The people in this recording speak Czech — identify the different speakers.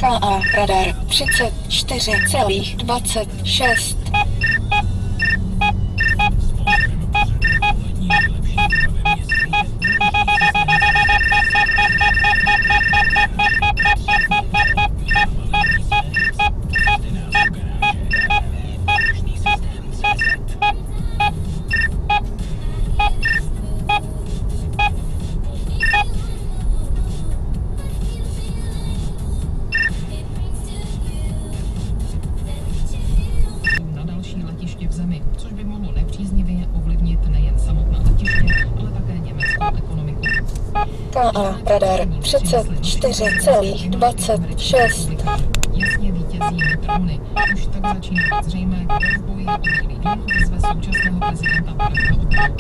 Speaker 1: KA radar 34,26.
Speaker 2: V zemi, což by mohlo nepříznivě ovlivnit nejen samotná letiště, ale také německou ekonomiku.
Speaker 1: KA radar 34,26.
Speaker 2: Jasně vítězí drony. Už tak začíná být zřejmé, kdo v boji o Bílý dům vyzve současného prezidenta Baracka Obamu.